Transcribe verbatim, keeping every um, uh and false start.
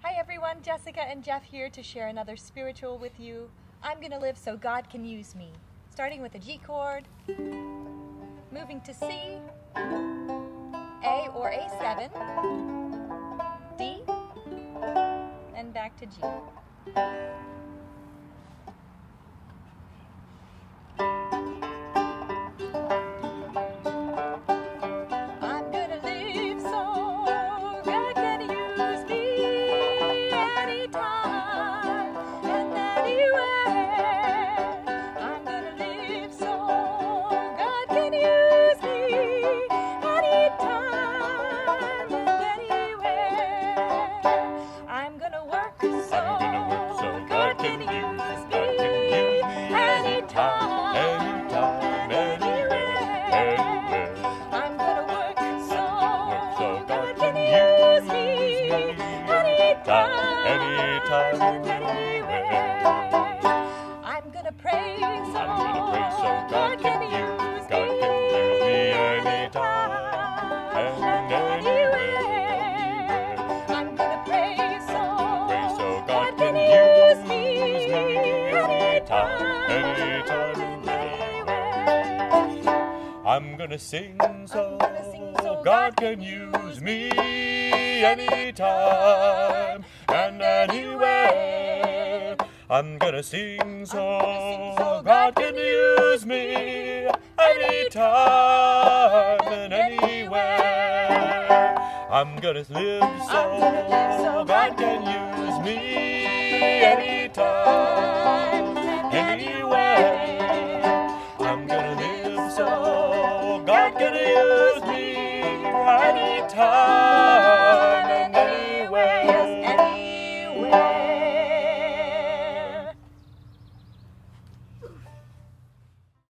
Hi everyone, Jessica and Jeff here to share another spiritual with you. I'm going to live so God can use me. Starting with a G chord, moving to C, A or A seven, D, and back to G. Anytime, anywhere. I'm gonna pray so, I'm gonna pray so God can use, God can use me anytime and anywhere. I'm gonna pray so, pray so God can use me anytime, anytime and anywhere. I'm gonna sing so, gonna sing so God can use me anytime and anywhere. I'm gonna sing so, sing so God can use me anytime and anywhere. I'm gonna live so, gonna live so God can use me anytime and anywhere. I'm gonna live so God can use me anytime